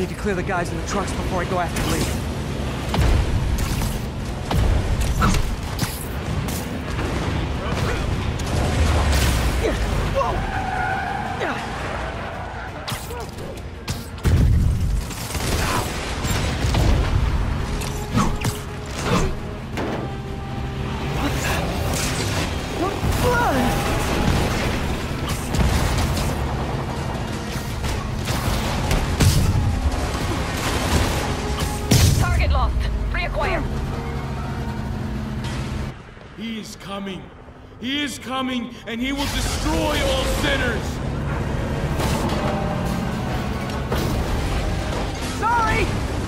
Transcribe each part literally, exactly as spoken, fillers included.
Need to clear the guys in the trucks before I go after Lee. He is coming. He is coming, and he will destroy all sinners. Sorry!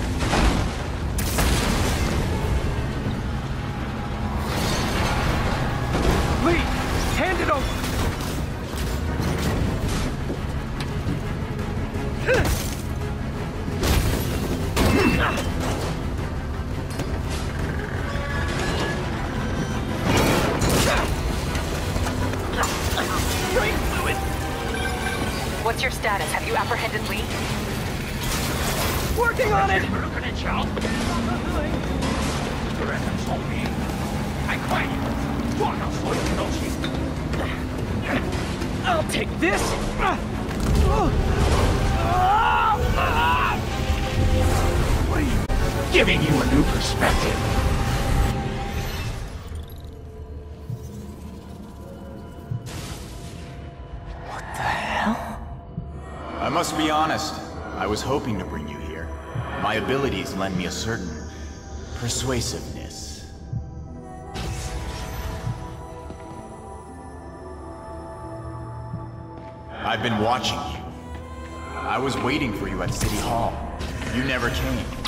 Lee, hand it over. What's your status? Have you apprehended Lee? Working on it! I'll take this! Giving you a new perspective. I must be honest, I was hoping to bring you here. My abilities lend me a certain persuasiveness. I've been watching you. I was waiting for you at City Hall. You never came.